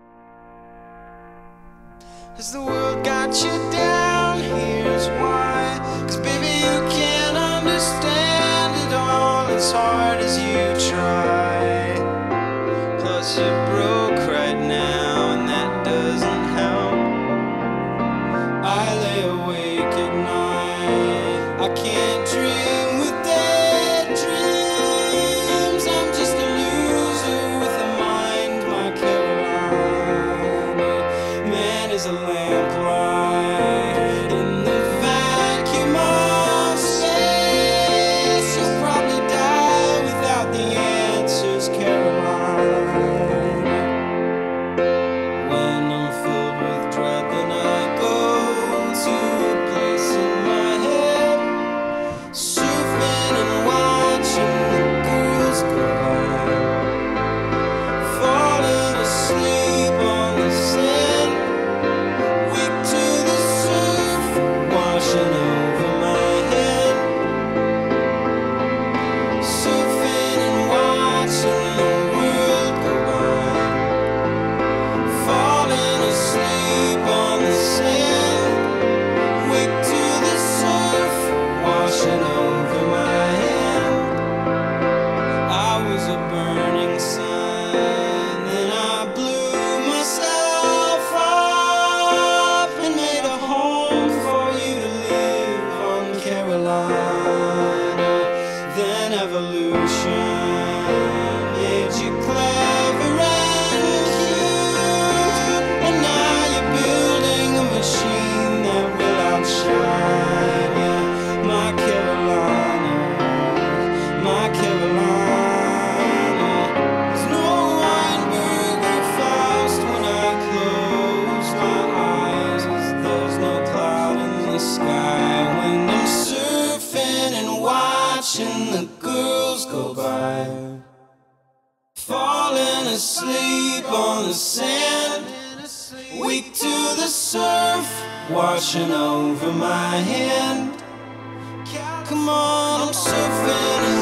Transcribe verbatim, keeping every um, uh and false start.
Has the world got you down? Here's why. Cause baby, you can't understand it all as hard as you try. Plus you're broke right now and that doesn't help. I lay awake at night, I can't dream with dead dreams. I'm just a loser with a mind, my Carolina. Man is a lamplight in the vacuum of space. You'll probably die without the answers, Carolina. When I'm filled with dread, then I go to a place in my head, surfing and watching the girls go by, falling asleep on the sand, wake to the surf washing over my head, surfing and watching the world go by, falling asleep on the sand, wake to the surf washing over my hand. I was a burning sun, then I blew myself up and made a home for you to live on, Carolina. Then evolution made you clever and cute, and now you're building a machine that will outshine you, my Carolina, my Carolina. There's no Weinberg or Faust when I close my eyes. There's no cloud in the sky when I'm surfing and watching the girls go by, falling asleep on the sand, wake to the surf washing over my hand. Come on, I'm surfing